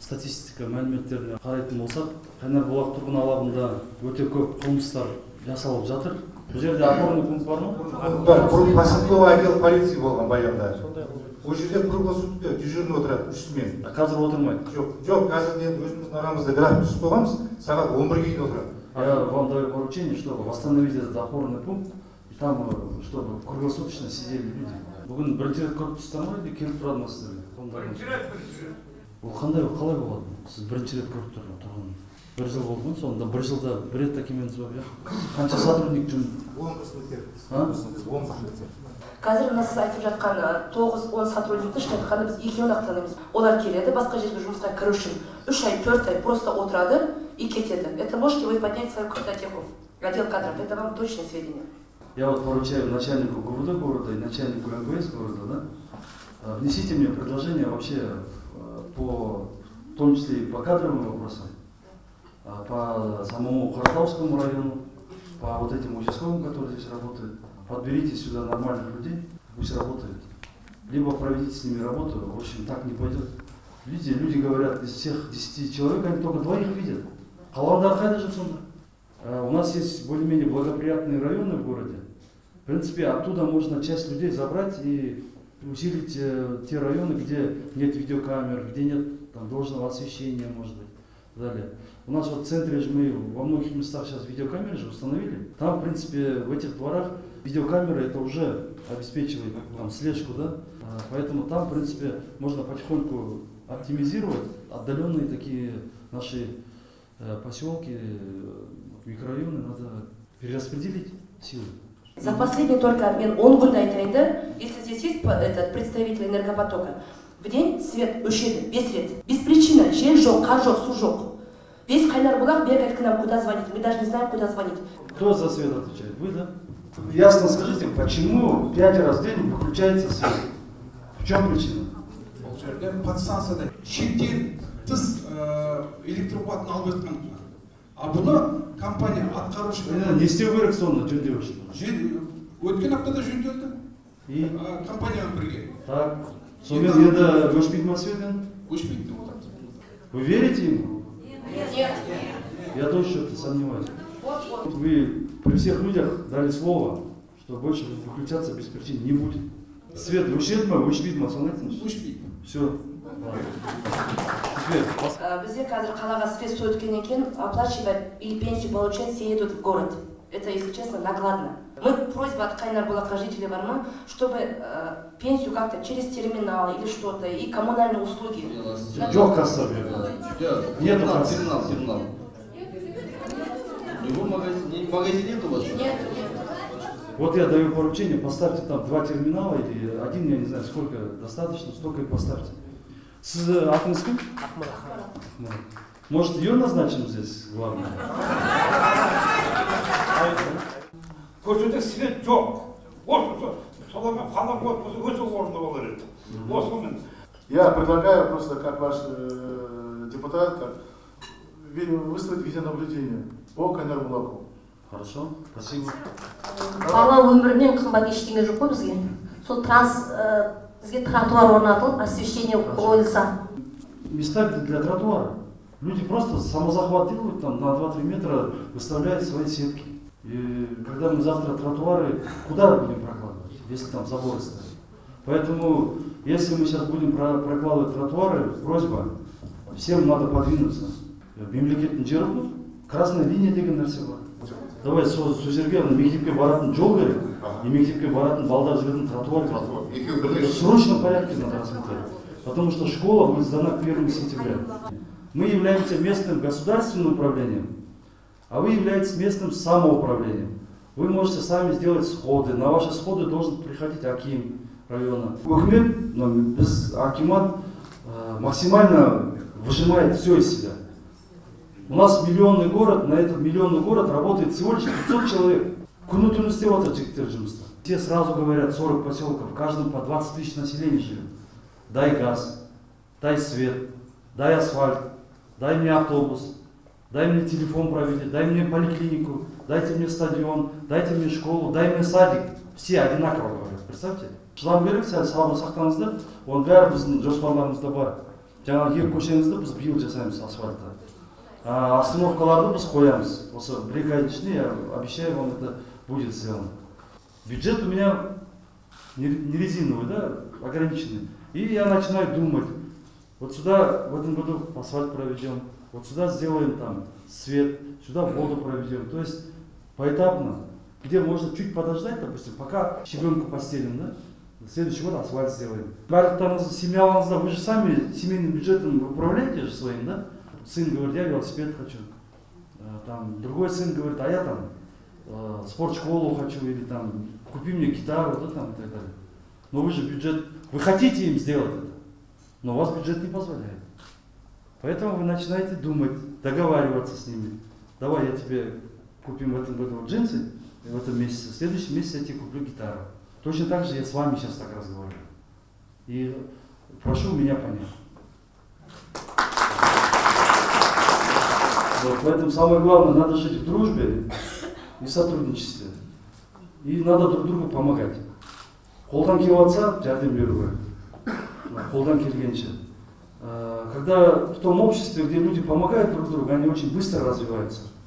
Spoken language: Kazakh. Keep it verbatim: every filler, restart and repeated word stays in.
статистика мәліметтеріне қарайтын болсақ, Қайнарбұлақ тұрғын алабында өте көп қылмыстар жасалып жатыр. Бұл жерде опорный пункт бар ма? Бар, бұрын поселковый отдел полиция болған баяғыда. Ол жерде круглосутка дежурный отырады, үш смен. Қазір отырмайды? Жоқ, жоқ, қазір енді өзіміздің арамызда график түсіп қойғанбыз, сағат он бірге дейін отырады. Я вам даю поручение, чтобы восстановить этот опорный пункт, и там, чтобы круглосуточно сидели люди. Бүгін бірінші рет көріп тұрсыздар ма, или келіп тұрады ма сіздерге? Бірінші рет, бірінші рет. Ол қандай, қалай болады? Сіз бірінші рет көріп тұрған. Бір жыл болды ма? Сонда бір жылда бір рет документ бар. Қанша сотрудник жұмыс? он қызметкер. он қызметкер. Қазір мына сіз айтып жатқан тоғыз он сотрудникті шын айтқанда біз екеуін ақ танымыз. Олар келеді, басқа жерге жұмысқа кіру үшін үш ай, төрт ай просто отырады и кетеді. Это можете вы поднять свою картотеку, отдел кадров, это вам точное сведения. Я вот поручаю начальнику ГУВД города и начальнику МВС города, да, внесите мне предложение вообще по, в том числе и по кадровым вопросам, по самому Картавскому району, по вот этим участковым, которые здесь работают. Подберите сюда нормальных людей, пусть работают. Либо проведите с ними работу, в общем, так не пойдет. Видите, люди говорят, из всех десяти человек они только двоих видят. Қалғандар қайда жүр сонда? У нас есть более-менее благоприятные районы в городе. В принципе, оттуда можно часть людей забрать и усилить э, те районы, где нет видеокамер, где нет там, должного освещения, может быть, и далее. У нас вот в центре же мы во многих местах сейчас видеокамеры же установили. Там, в принципе, в этих дворах видеокамеры это уже обеспечивает там, слежку, да? Поэтому там, в принципе, можно потихоньку оптимизировать отдаленные такие наши э, поселки, микрорайоны, надо перераспределить силы. За последний только обмен он год айтайын да, если здесь есть этот представитель энергопотока, в день свет өшеді, без свет, без причины, жел жоқ, қар жоқ, су жоқ. Весь Қайнарбұлақ бегает к нам, куда звонить, мы даже не знаем, куда звонить. Кто за свет отвечает? Вы, да? Ясно скажите, почему пять раз в день выключается свет? В чем причина? Подстанцияда шектен тыс электр қуатын алып жатқан. А бұны компания атқарушы. Не істеу керек соны жөндеу үшін? Өткен аптада жөнделді. И компаниямен бірге. Так, сонымен енді өшпейді ма свет енді? Өшпейді деп отырады. Вы верите ему? Нет. Я тоже что-то сомневаюсь. Вы при всех людях дали слово, что больше выключаться без причин не будет. Свет өшеді ма, өшпейді ма, соны айтыңызшы? Өшпейді. Все. Теперь. Бізде қазір қалаға свет су өткеннен кейін оплачивать или пенсию получать все едут в город. Это, если честно, накладно. Мы просьба от Қайнарбұлақа жителей Варма, чтобы э, пенсию как-то через терминал или что-то, и коммунальные услуги. Жоқ касса Нет, терминал, терминал. Любой магазин, магазин нет у вас? Нет, нет. Вот я даю поручение, поставьте там два терминала или один, я не знаю, сколько достаточно, столько и поставьте. С Атманским? Может, ее назначим здесь главным? Көшеде свет жоқ. Осы соларға қала болса өте орынды болар еді. Осымен. Я предлагаю просто как ваш э, депутат, как выставить видеонаблюдение по Қайнарбұлаку. Хорошо, спасибо. Бала өмірінен қымбат ештеңе жоқ қой бізге. Сол транс бізге тротуар орнатылып, освещение қойылса. Места для тротуара. Люди просто самозахват делают, там на два-три метра выставляют свои сетки. И когда мы завтра тротуары, куда будем прокладывать, если там заборы стоят? Поэтому, если мы сейчас будем прокладывать тротуары, просьба, всем надо подвинуться. Мемлекеттің жері ғой, красная линия деген нәрсе бар. Давай сол жерге мектепке баратын жол керек, и мектепке баратын балдар жүретін тротуар керек. В срочном порядке надо рассмотреть, потому что школа будет сдана к первому сентября. Мы являемся местным государственным управлением, а вы являетесь местным самоуправлением. Вы можете сами сделать сходы. На ваши сходы должен приходить аким района. Үкімет, біз акимат максимально выжимает все из себя. У нас миллионный город, на этот миллионный город работает всего лишь пятьсот человек. Күні-түні істеп отыр жігіттер жұмыста. Те сразу говорят, сорок поселков, в каждом по двадцать тысяч населения живет. Дай газ, дай свет, дай асфальт, дай мне автобус, дай мне телефон проведить, дай мне поликлинику, дайте мне стадион, дайте мне школу, дай мне садик. Все одинаково говорят, представьте. Шылам керек, сәл сабыр сақтаңыздар, оның бәрі біздің жоспарларымызда бар. жаңағы екі көшеңізді біз биыл жасаймыз асфальтты. А остановкаларды біз қоямыз. Осы бір екі айдың ішінде, я обещаю вам, это будет сделано. Бюджет у меня не резиновый, да, ограниченный. И я начинаю думать, вот сюда в этом году асфальт проведем, вот сюда сделаем там свет, сюда воду проведем. То есть поэтапно, где можно чуть подождать, допустим, пока щебенку постелим, да, в следующий год асфальт сделаем. Барлықтарыңыз семьяларыңызда, вы же сами семейным бюджетом управляете же своим, да? Сын говорит, я велосипед хочу, там, другой сын говорит, а я там спортшколу хочу, или там, купи мне гитару, да, там, и так далее. Но вы же бюджет, вы хотите им сделать это, но у вас бюджет не позволяет. Поэтому вы начинаете думать, договариваться с ними. Давай я тебе купим в этом году джинсы, в этом месяце, в следующем месяце я тебе куплю гитару. Точно так же я с вами сейчас так разговариваю. И прошу меня понять. Вот, поэтому самое главное, надо жить в дружбе и сотрудничестве. И надо друг другу помогать. Қолдан келіп жатса, жәрдем беру керек. Қолдан келгенше. Когда в том обществе, где люди помогают друг другу, они очень быстро развиваются.